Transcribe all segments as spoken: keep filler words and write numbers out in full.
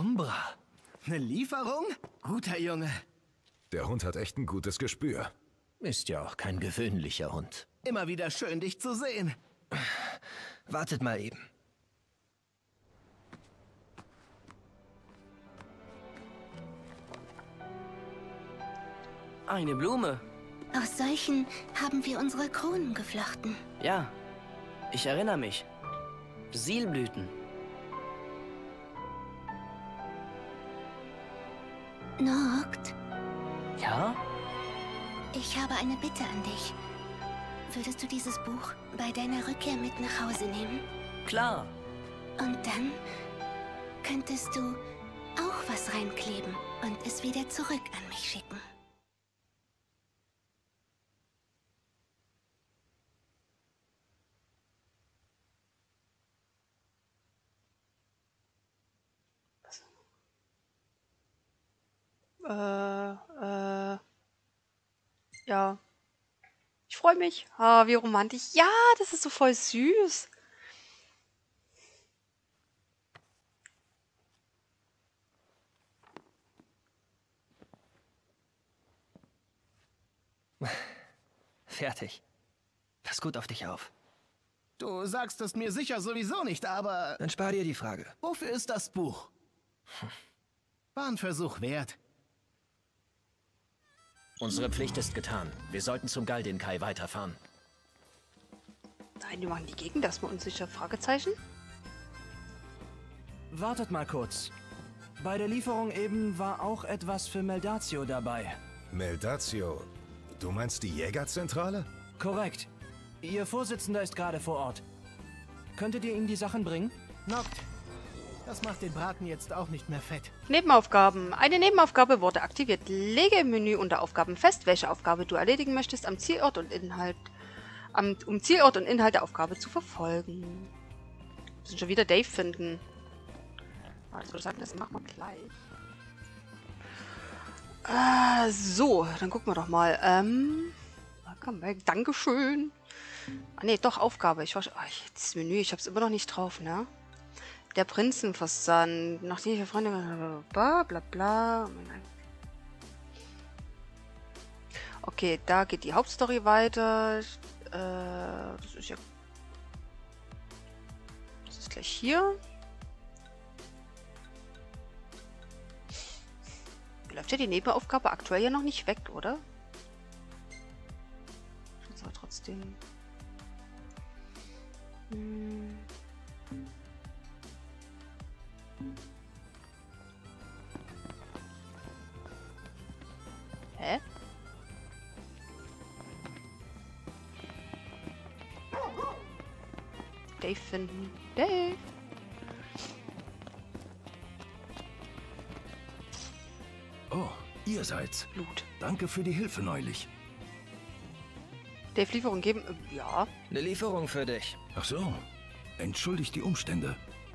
Sombra. Eine Lieferung? Guter Junge. Der Hund hat echt ein gutes Gespür. Ist ja auch kein gewöhnlicher Hund. Immer wieder schön, dich zu sehen. Wartet mal eben. Eine Blume. Aus solchen haben wir unsere Kronen geflochten. Ja, ich erinnere mich. Sielblüten. Noct, Ja? ich habe eine Bitte an dich. Würdest du dieses Buch bei deiner Rückkehr mit nach Hause nehmen? Klar. Und dann könntest du auch was reinkleben und es wieder zurück an mich schicken. Äh, äh. Ja. Ich freue mich. Ah, wie romantisch. Ja, das ist so voll süß. Fertig. Pass gut auf dich auf. Du sagst es mir sicher sowieso nicht, aber... Dann spar dir die Frage. Wofür ist das Buch? War ein Versuch wert. Unsere Pflicht ist getan. Wir sollten zum Galdin-Kai weiterfahren. Nein, wir machen die Gegend erstmal unsicher. Fragezeichen? Wartet mal kurz. Bei der Lieferung eben war auch etwas für Meldatio dabei. Meldatio? Du meinst die Jägerzentrale? Korrekt. Ihr Vorsitzender ist gerade vor Ort. Könntet ihr ihm die Sachen bringen? Noct. Das macht den Braten jetzt auch nicht mehr fett. Nebenaufgaben. Eine Nebenaufgabe wurde aktiviert. Lege im Menü unter Aufgaben fest, welche Aufgabe du erledigen möchtest, am Zielort und Inhalt, am, um Zielort und Inhalt der Aufgabe zu verfolgen. Wir müssen schon wieder Dave finden. Also würde sagen, das machen wir gleich. Äh, so, dann gucken wir doch mal. Ähm, komm, Dankeschön. Ah ne, doch, Aufgabe. Ich war schon, oh, das Menü, ich hab's immer noch nicht drauf, ne? Der Prinzenversand. Nachdem ich Freunde... Bla bla bla. Okay, da geht die Hauptstory weiter. Äh, das ist ja... Das ist gleich hier. Läuft ja die Nebenaufgabe aktuell ja noch nicht weg, oder? Das aber trotzdem... Hm. Hä? Dave finden. Dave! Oh, ihr seid's. Blut. Danke für die Hilfe neulich. Dave, Lieferung geben? Äh, ja. Eine Lieferung für dich. Ach so. Entschuldigt die Umstände.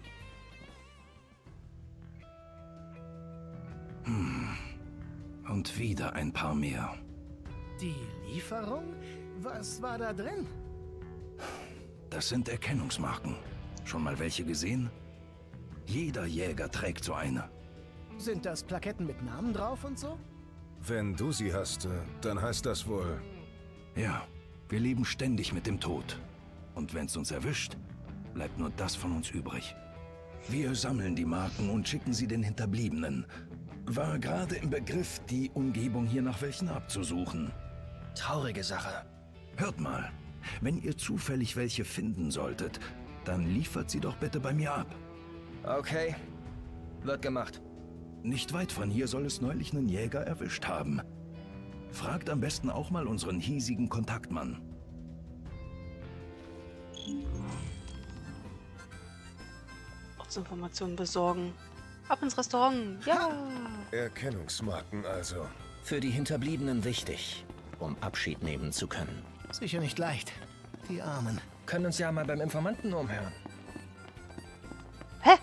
Hm. Und wieder ein paar mehr. Die Lieferung? Was war da drin? Das sind Erkennungsmarken. Schon mal welche gesehen? Jeder Jäger trägt so eine. Sind das Plaketten mit Namen drauf und so? Wenn du sie hast, dann heißt das wohl... Ja, wir leben ständig mit dem Tod. Und wenn's uns erwischt, bleibt nur das von uns übrig. Wir sammeln die Marken und schicken sie den Hinterbliebenen. War gerade im Begriff, die Umgebung hier nach welchen abzusuchen. Traurige Sache. Hört mal, wenn ihr zufällig welche finden solltet, dann liefert sie doch bitte bei mir ab. Okay, wird gemacht. Nicht weit von hier soll es neulich einen Jäger erwischt haben. Fragt am besten auch mal unseren hiesigen Kontaktmann. Ortsinformationen besorgen. Ab ins Restaurant. Ja. Erkennungsmarken also. Für die Hinterbliebenen wichtig, um Abschied nehmen zu können. Sicher nicht leicht. Die Armen. Können uns ja mal beim Informanten umhören. Hä?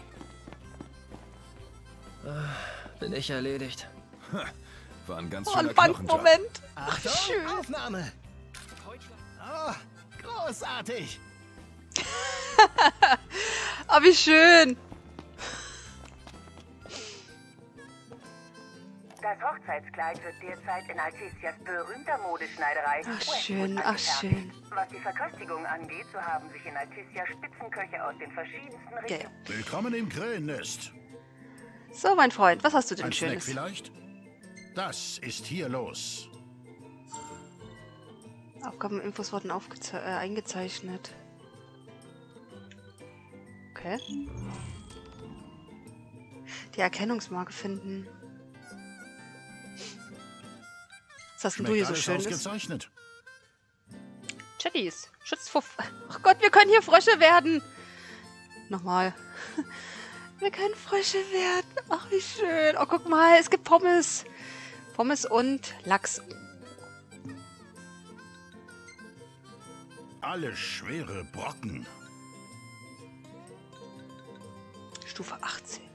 Bin ich erledigt. War ein ganz Oh, schöner ein Knochenjob. Bandmoment. Achtung, schön. Aufnahme. Oh, großartig. Ah, wie schön. Das Hochzeitskleid wird derzeit in Alticias berühmter Modeschneiderei Ach schön, ach schön. Was die Verköstigung angeht, so haben sich in Alticia Spitzenköche aus den verschiedensten Regionen... Ja, ja. Willkommen im Grillennest. So, mein Freund, was hast du denn Ein Schönes? Snack vielleicht? Das ist hier los. Aufgabeninfos wurden aufgeze äh, eingezeichnet. Okay. Die Erkennungsmarke finden. Was hast denn du hier so Schönes? Ausgezeichnet. Chatties. Schützt vor... Ach Gott, wir können hier Frösche werden. Nochmal. Wir können Frösche werden. Ach, wie schön. Oh, guck mal, es gibt Pommes. Pommes und Lachs. Alle schwere Brocken. Stufe achtzehn.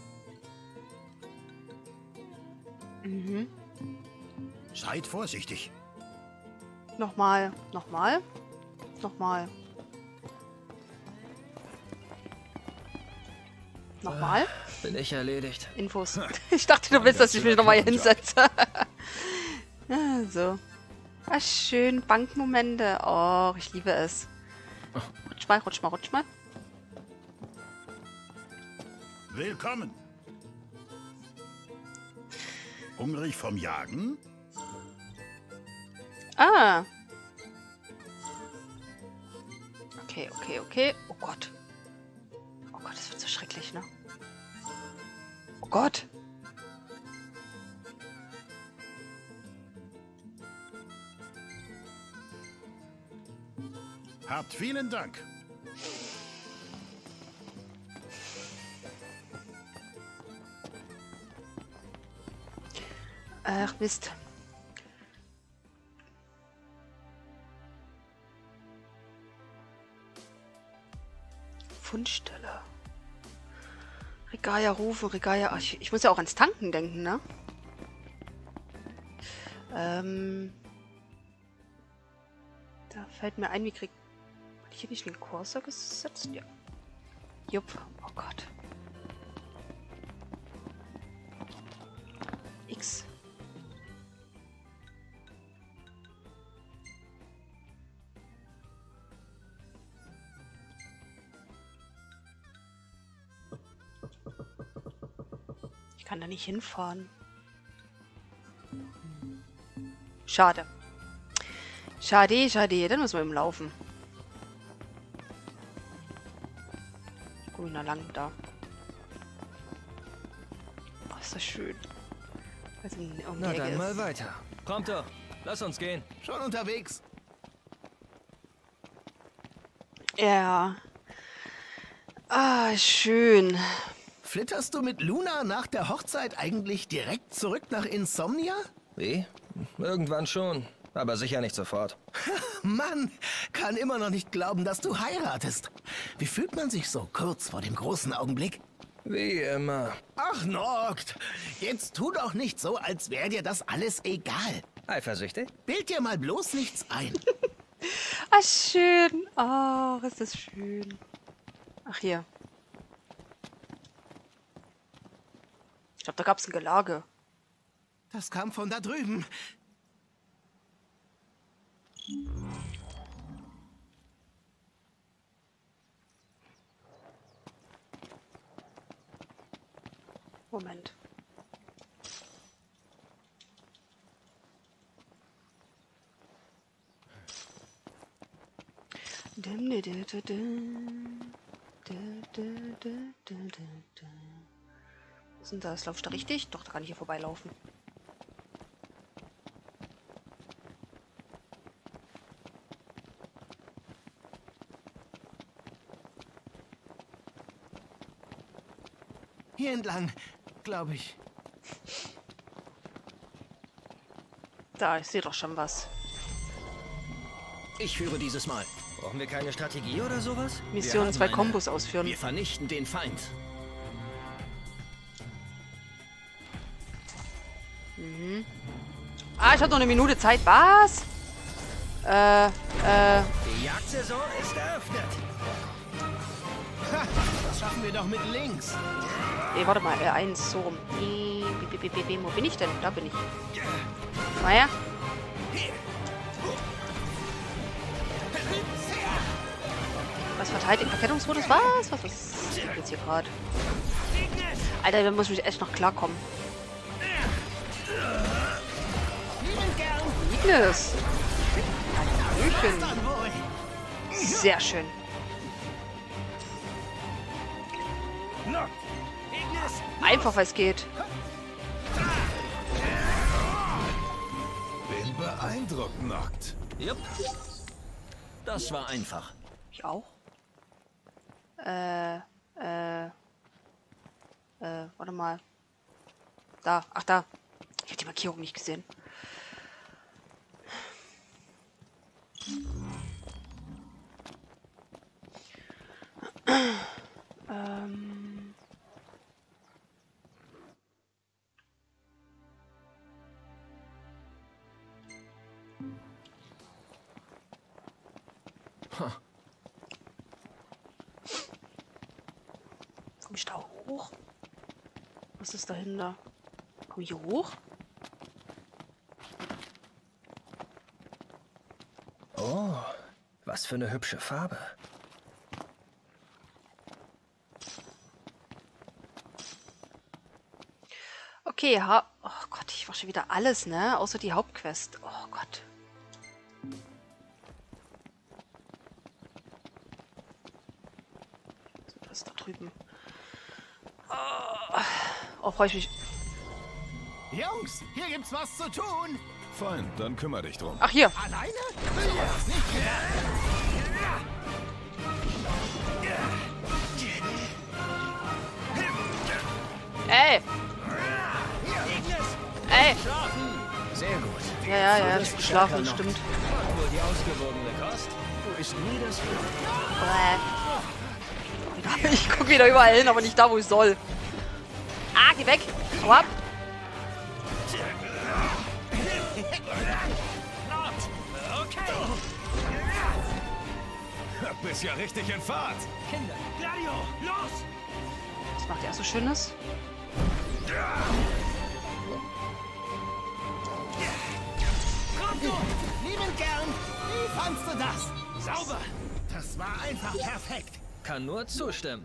Mhm. Seid vorsichtig. Nochmal. Nochmal. Nochmal. Nochmal. Bin ich erledigt. Infos. Ich dachte, du willst, dass ich mich nochmal hier hinsetze. Ja, so. Ah, schön. Bankmomente. Oh, ich liebe es. Rutsch mal, rutsch mal, rutsch mal. Willkommen. Hungrig vom Jagen? Ah. Okay, okay, okay. Oh Gott. Oh Gott, das wird so schrecklich, ne? Oh Gott. Habt vielen Dank. Ach, Mist. Fundstelle. Regalia rufen, Regalia... Ach, ich, ich muss ja auch ans Tanken denken, ne? Ähm... Da fällt mir ein, wie krieg... Hatte ich hier nicht den Cursor gesetzt? Ja. Jupp. Oh Gott. X. Ich kann da nicht hinfahren. Schade. Schade, schade. Dann müssen wir im Laufen. Grüner lang da. Oh, ist das schön. Also, um Na die Ecke dann mal ist. weiter. Kommt doch. Lass uns gehen. Schon unterwegs. Ja. Ah, schön. Flitterst du mit Luna nach der Hochzeit eigentlich direkt zurück nach Insomnia? Wie? Irgendwann schon. Aber sicher nicht sofort. Mann, kann immer noch nicht glauben, dass du heiratest. Wie fühlt man sich so kurz vor dem großen Augenblick? Wie immer. Ach, Noct, jetzt tu doch nicht so, als wäre dir das alles egal. Eifersüchtig? Bild dir mal bloß nichts ein. Ah, schön. Ach, ist das schön. Ach, hier. Ich glaube, da gab es ein Gelage. Das kam von da drüben. Moment. Dim, di, di, di, di. Di, di, di, di, di, di. Wo ist denn das? Laufst du da richtig? Doch, da kann ich hier vorbeilaufen. Hier entlang, glaube ich. Da, ich sehe doch schon was. Ich führe dieses Mal. Brauchen wir keine Strategie oder sowas? Mission haben zwei eine. Kombos ausführen. Wir vernichten den Feind. Mhm. Ah, ich habe noch eine Minute Zeit. Was? Äh, äh. Die Jagdsaison ist eröffnet. Das schaffen wir doch mit links. Nee, warte mal, R eins, so rum. Nee, B, B, B, B, wo bin ich denn? Da bin ich. Komm her. Was verteidigt? Verkettungsmodus? Was? Was? Was ist jetzt hier gerade? Alter, da muss ich echt noch klarkommen. Ignis! Hallöchen! Sehr schön. Einfach, weil es geht. Bin beeindruckt, Noct. Jupp. Das war einfach. Ich auch. Äh, äh, äh, warte mal. Da, ach da. Ich habe die Markierung nicht gesehen. ähm... Huh. Komm ich da hoch? Was ist dahinter? Komm ich hier hoch? Oh, was für eine hübsche Farbe. Okay, ha oh Gott, ich war schon wieder alles, ne? Außer die Hauptquest. Oh Gott. So, was ist da drüben? Oh, oh freue ich mich. Jungs, hier gibt's was zu tun. Fein, dann kümmere dich drum. Ach, hier. Alleine? So was nicht Ey! Ey! Sehr gut. Ja, ja, ja, ich geschlafen, stimmt. Wohl die ausgewogene Kost? Wo ist nie das Bäh. Ich guck wieder überall hin, aber nicht da, wo ich soll. Ah, geh weg! Hau ab! Bist ja richtig in Fahrt. Kinder. Gladio, los! Was macht er so Schönes? Lieben gern. Wie fandst du das? Sauber. Das war einfach perfekt. Kann nur zustimmen.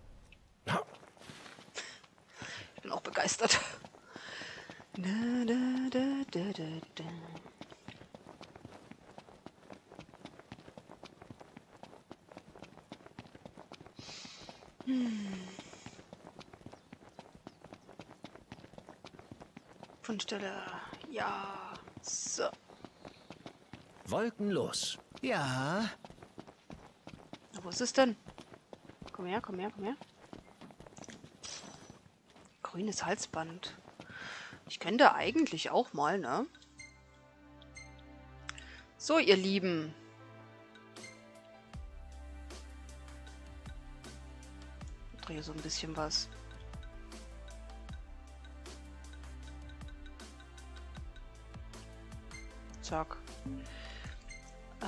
Ich bin auch begeistert. Da, da, da, da, da, da. Hm. Fundstelle. Ja. So. Wolkenlos. Ja. Na, wo ist es denn? Komm her, komm her, komm her. Grünes Halsband. Ich könnte eigentlich auch mal, ne? So, ihr Lieben. Ich drehe so ein bisschen was. Zack. Äh.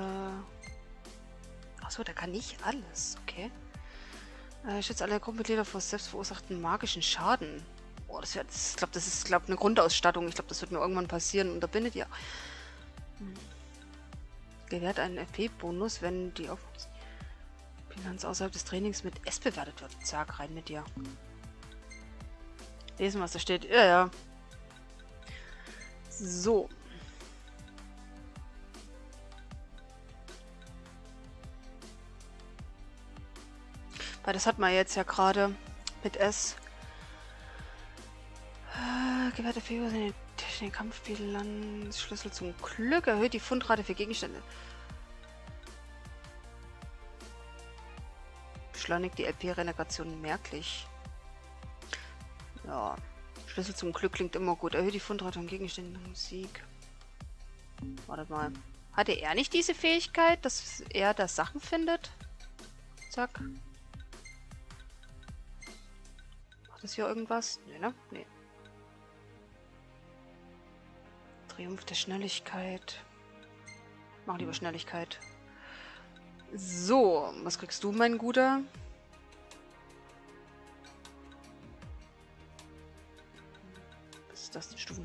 Achso, der kann nicht alles. Okay. Äh, schützt alle Gruppenmitglieder vor selbstverursachten magischen Schaden. Oh, das wäre. Ich glaube, das ist glaub, eine Grundausstattung. Ich glaube, das wird mir irgendwann passieren. Unterbindet ihr. Hm. Gewährt einen F P-Bonus, wenn die auf Bilanz außerhalb des Trainings mit S bewertet wird. Zack, rein mit dir. Lesen, was da steht. Ja, ja. So. Weil das hat man jetzt ja gerade mit S. Äh, gewährte Figur sind den Kampfbilanz. Schlüssel zum Glück. Erhöht die Fundrate für Gegenstände. Beschleunigt die L P-Renegation merklich. Ja. Schlüssel zum Glück klingt immer gut. Erhöht die Fundrate von Gegenständen und Sieg. Warte mal. Hatte er nicht diese Fähigkeit, dass er da Sachen findet? Zack. Macht das hier irgendwas? Nee, ne? Nee. Triumph der Schnelligkeit. Mach lieber Schnelligkeit. So, was kriegst du, mein Guter? das? Stufen.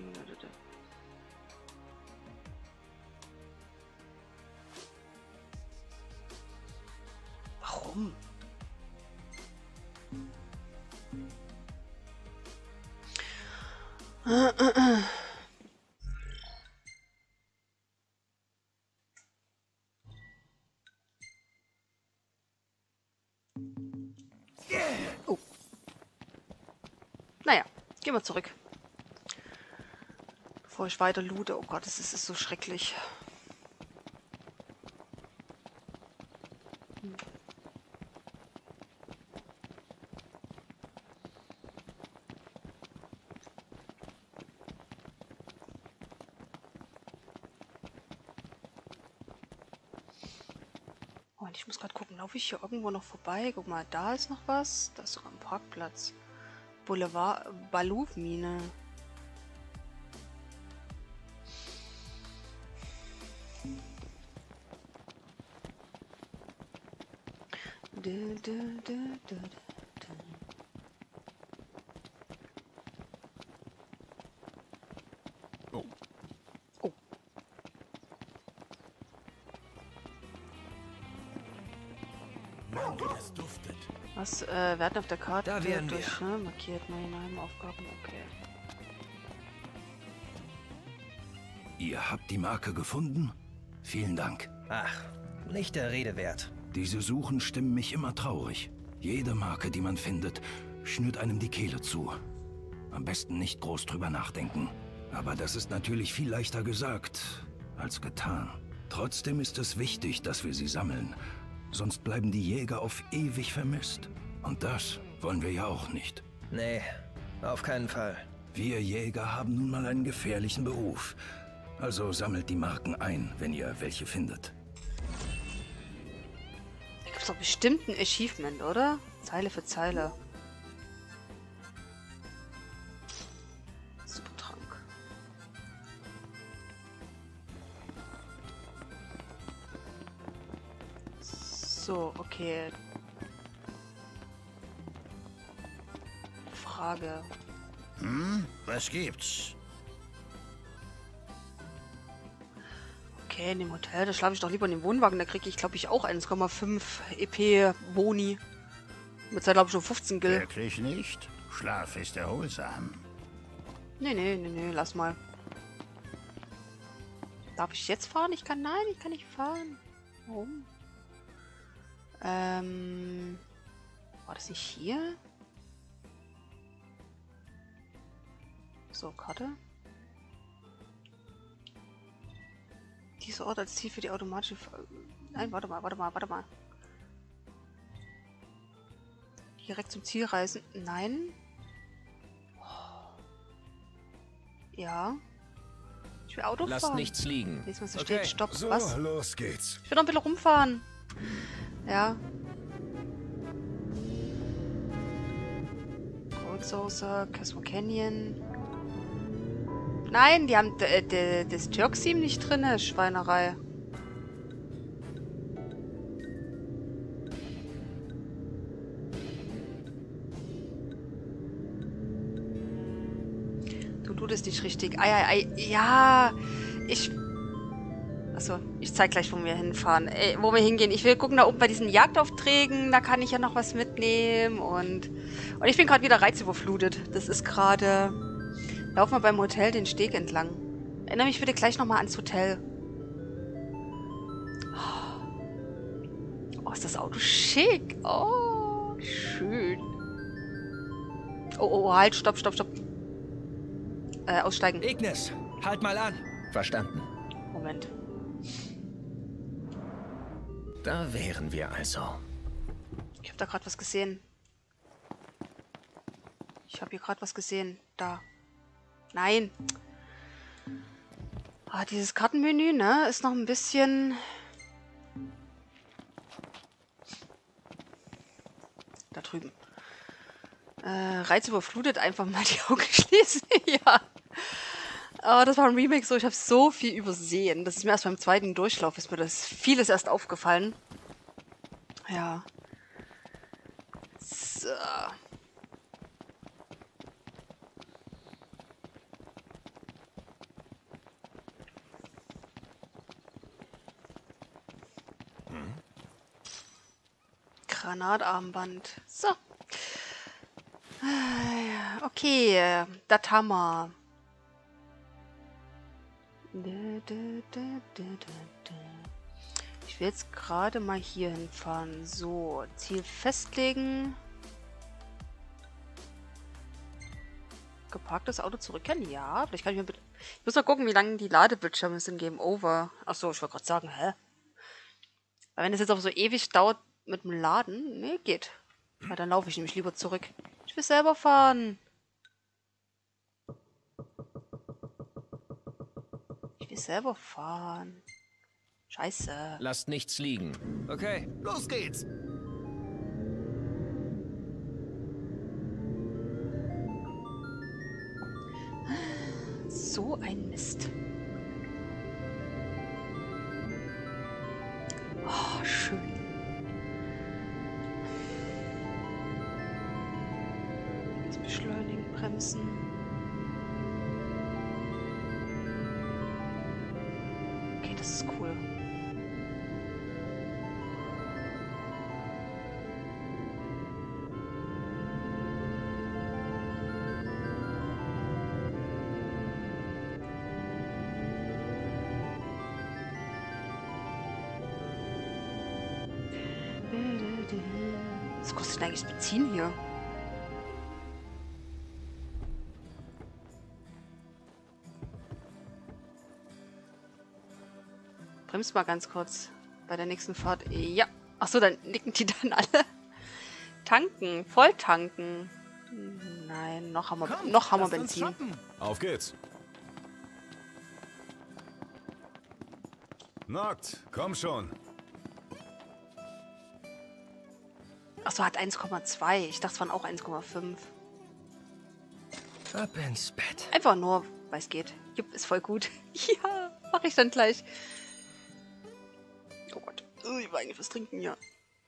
Warum? Äh, äh, äh. Oh. Naja, gehen wir zurück. Bevor ich weiter loote. Oh Gott, es ist, ist so schrecklich. Hm. Und ich muss gerade gucken, laufe ich hier irgendwo noch vorbei? Guck mal, da ist noch was. Da ist sogar ein Parkplatz. Boulevard Baluf-Mine. Du, du, du, du, du. Oh. Oh. Mann, wie das duftet. Was, äh, Werte auf der Karte Da wären wir. durch, ne? Markiert neue Nehmaufgaben, okay. Ihr habt die Marke gefunden? Vielen Dank. Ach, nicht der Rede wert. Diese Suchen stimmen mich immer traurig. Jede Marke, die man findet, schnürt einem die Kehle zu. Am besten nicht groß drüber nachdenken. Aber das ist natürlich viel leichter gesagt als getan. Trotzdem ist es wichtig, dass wir sie sammeln. Sonst bleiben die Jäger auf ewig vermisst. Und das wollen wir ja auch nicht. Nee, auf keinen Fall. Wir Jäger haben nun mal einen gefährlichen Beruf. Also sammelt die Marken ein, wenn ihr welche findet. Da gibt es doch bestimmt ein Achievement, oder? Zeile für Zeile. Supertrank. So, okay. Frage. Hm, was gibt's? Okay, in dem Hotel, da schlafe ich doch lieber in dem Wohnwagen. Da kriege ich, glaube ich, auch eins Komma fünf E P Boni. Mit Zeit, glaube ich, schon fünfzehn Gil. Wirklich nicht? Schlaf ist erholsam. Nee, nee, nee, nee, lass mal. Darf ich jetzt fahren? Ich kann, nein, ich kann nicht fahren. Warum? Ähm, war das nicht hier? So, Karte. Dieser Ort als Ziel für die automatische... Ver Nein, warte mal, warte mal, warte mal. Direkt zum Ziel reisen. Nein. Oh. Ja. Ich will Auto Lasst fahren. nichts liegen. Jetzt mal so Okay. steht, stopp. So, Was? los geht's. Ich will noch ein bisschen rumfahren. Ja. Cold Saucer, Casper Canyon. Nein, die haben äh, de, das Türksim nicht drin, Schweinerei. Du tut es nicht richtig. Ei, ei, ei. Ja, ich... Achso, ich zeig gleich, wo wir hinfahren. Ey, wo wir hingehen. Ich will gucken, da oben bei diesen Jagdaufträgen, da kann ich ja noch was mitnehmen. Und, und ich bin gerade wieder reizüberflutet. Das ist gerade... Lauf mal beim Hotel den Steg entlang. Erinnere mich bitte gleich nochmal ans Hotel. Oh, ist das Auto schick. Oh, schön. Oh, oh, halt, stopp, stopp, stopp. Äh, aussteigen. Ignis, halt mal an. Verstanden. Moment. Da wären wir also. Ich habe da gerade was gesehen. Ich habe hier gerade was gesehen. Da. Nein. Ah, dieses Kartenmenü, ne, ist noch ein bisschen... Da drüben. Äh, Reiz überflutet, einfach mal die Augen schließen. Ja. Aber das war ein Remake so, ich habe so viel übersehen. Das ist mir erst beim zweiten Durchlauf, ist mir das vieles erst aufgefallen. Ja. So. Granatarmband. So. Okay, das haben wir. Ich will jetzt gerade mal hier hinfahren. So, Ziel festlegen. Geparktes Auto zurückkehren? Ja, vielleicht kann ich mir bitte... Ich muss mal gucken, wie lange die Ladebildschirme sind. Game Over. Achso, ich wollte gerade sagen, hä? Weil wenn das jetzt auch so ewig dauert mit dem Laden... Nee, geht. Ja, dann laufe ich nämlich lieber zurück. Ich will selber fahren. Ich will selber fahren. Scheiße. Lasst nichts liegen. Okay. Los geht's. So ein Mist. Oh, schön. Jetzt beschleunigen, bremsen. Okay, das ist cool. Was kostet denn eigentlich Benzin hier? Bremst mal ganz kurz bei der nächsten Fahrt. Ja. Achso, dann nicken die dann alle. Tanken. Voll tanken. Nein, noch haben wir, Komm, noch haben wir lasst uns Benzin. Shoppen. Auf geht's. Noct, komm schon. Achso, hat eins Komma zwei. Ich dachte, es waren auch eins Komma fünf. Ab ins Bett. Einfach nur, weil es geht. Jupp, ist voll gut. Ja, mache ich dann gleich. Oh Gott. Oh, ich will eigentlich was trinken, ja.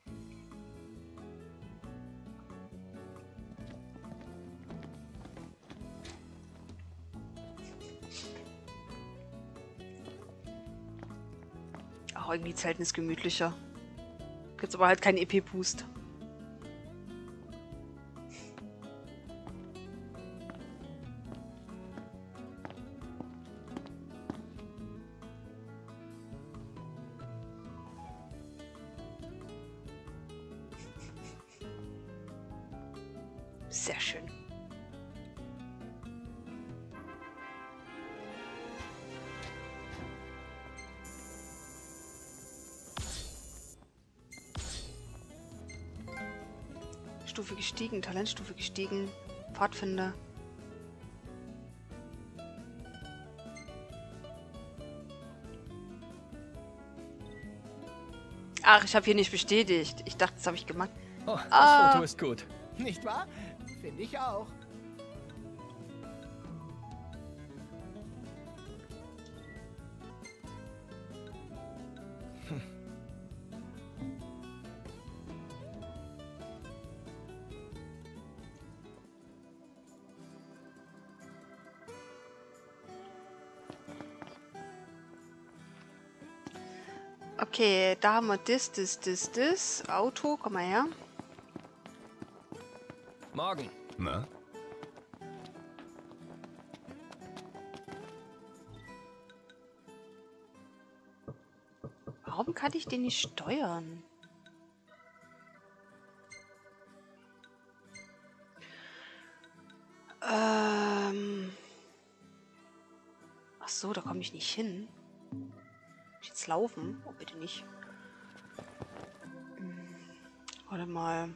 Ach, irgendwie Zelten ist gemütlicher. Gibt's aber halt keinen E P-Boost. Sehr schön. Stufe gestiegen, Talentstufe gestiegen, Pfadfinder. Ach, ich habe hier nicht bestätigt. Ich dachte, das habe ich gemacht. Oh, das Ah. Foto ist gut. Nicht wahr? Finde ich auch. Okay, da haben wir das, das, das, das. Auto, komm mal her. Morgen. Na? Warum kann ich den nicht steuern? Ähm. Ach so, da komme ich nicht hin. Muss ich jetzt laufen? Oh, bitte nicht. Hm, warte mal.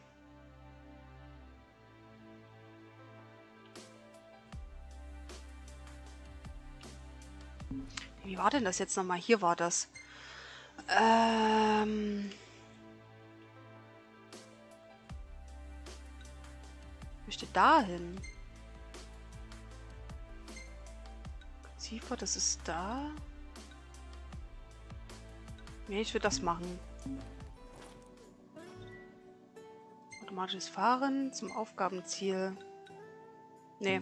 Wie war denn das jetzt nochmal? Hier war das. Ähm. Ich möchte dahin. Ziffer, das ist da. Nee, ich will das machen. Automatisches Fahren zum Aufgabenziel. Nee.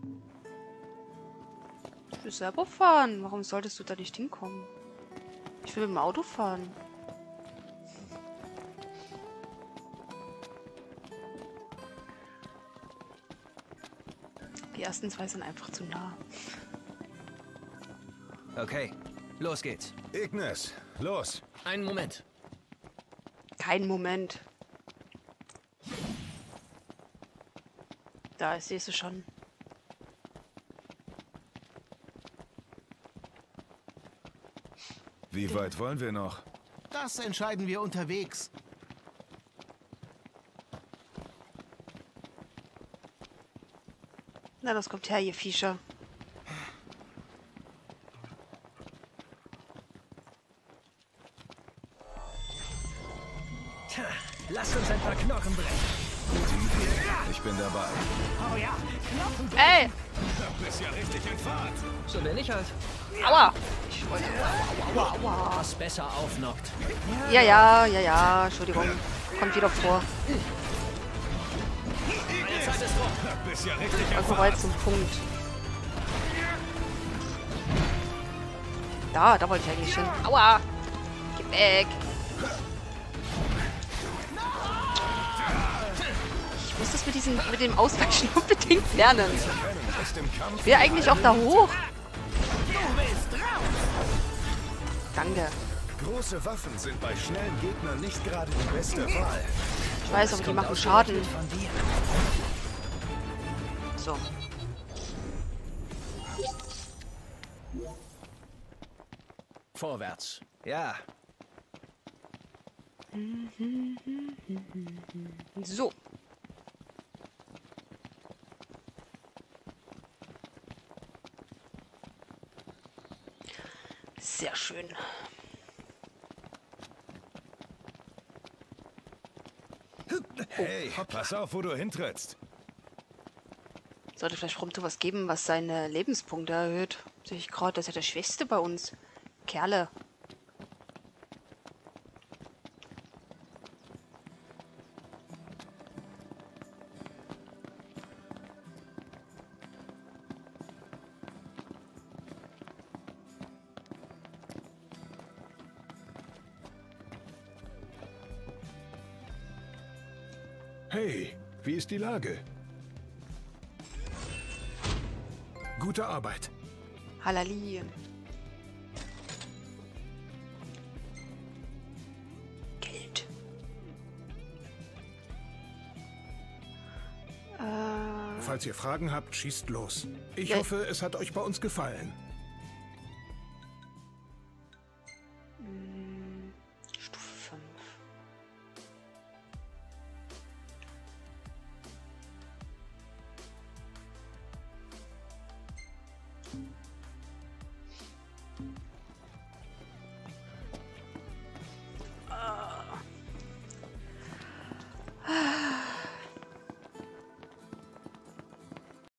Ich will selber fahren. Warum solltest du da nicht hinkommen? Ich will mit dem Auto fahren. ersten zwei sind einfach zu nah. Okay, los geht's. Ignis, los. Einen Moment. Kein Moment. Da, ich sehe sie schon. Wie weit wollen wir noch? Das entscheiden wir unterwegs. Na, das kommt her, ihr Viecher. Tja, lasst uns ein paar Knochen brechen. Ich bin dabei. Ey! Du bist ja richtig in Fahrt. So bin ich halt. Aua! Ich wollte... Aua, aua. Was besser aufnockt. Ja, ja, ja, ja. Entschuldigung. Kommt wieder vor. Du bist ja richtig in Also Fahrt. weit zum Punkt. Da, da wollte ich eigentlich hin. Aua! Geh weg! Ich muss das mit diesem, mit dem Ausweichen unbedingt lernen. Ich will eigentlich auch da hoch. Danke. Große Waffen sind bei schnellen Gegnern nicht gerade die beste Wahl. Ich weiß, aber die machen Schaden. So. Vorwärts. Ja, So. Sehr schön. Hey, pass auf, wo du hintrittst. Sollte vielleicht Prompto was geben, was seine Lebenspunkte erhöht. Sehe ich gerade, das ist ja der Schwächste bei uns. Kerle. Hey, wie ist die Lage? Gute Arbeit. Halali. Geld. Äh, Falls ihr Fragen habt, schießt los. Ich Ja. hoffe, es hat euch bei uns gefallen.